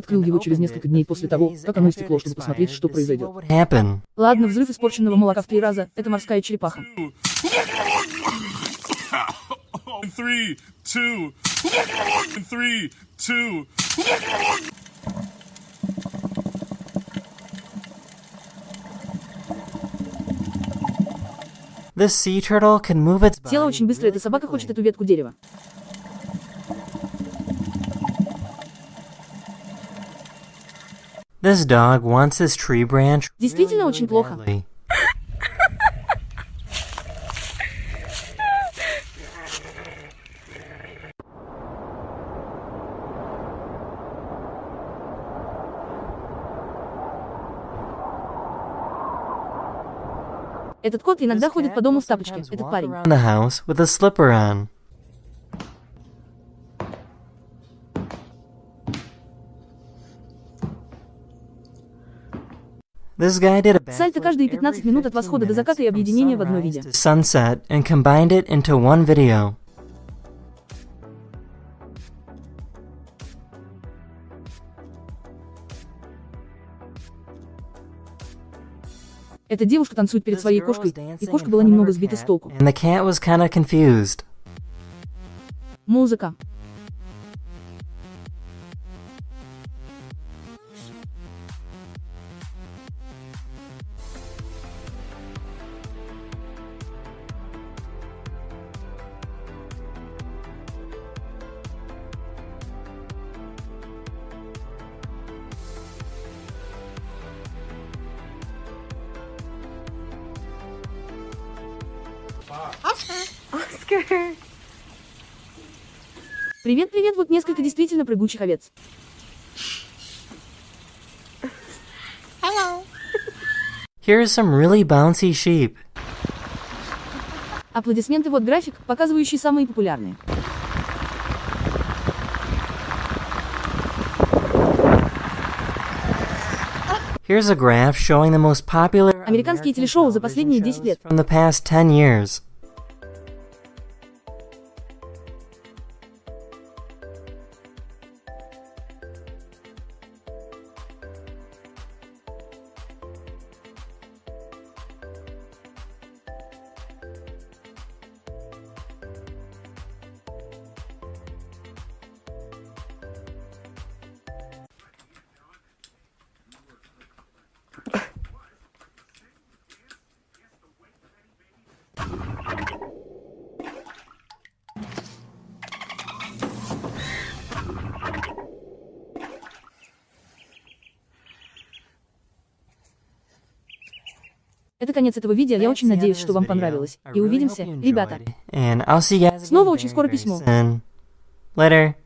Открыл его через несколько дней после того, как оно истекло, чтобы посмотреть, что произойдет. Ладно, взрыв испорченного молока в 3 раза – это морская черепаха. 3, 2, 3, 2. This sea turtle can move its body. Тело очень быстро, эта собака хочет эту ветку дерева. This dog wants this tree branch. Действительно очень плохо. badly. Этот кот иногда ходит по дому в тапочке. Этот парень. Around the house with a slipper on. This guy did a Сальто каждые 15 минут от восхода до заката и объединения в одно видео. sunset and combined it into one video. Эта девушка танцует перед своей кошкой, и кошка была немного сбита с толку. And the cat was kind of confused. Музыка. Oscar. Привет, привет, вот несколько действительно прыгучих овец. Hello. Here's some really bouncy sheep. Аплодисменты, вот график, показывающий самые популярные. Here's a graph showing the most popular Американские телешоу за последние 10 лет. from the past 10 years. Это конец этого видео, я очень надеюсь, что вам понравилось. И увидимся, ребята. And I'll see you guys Снова again очень скоро very письмо. soon. Later.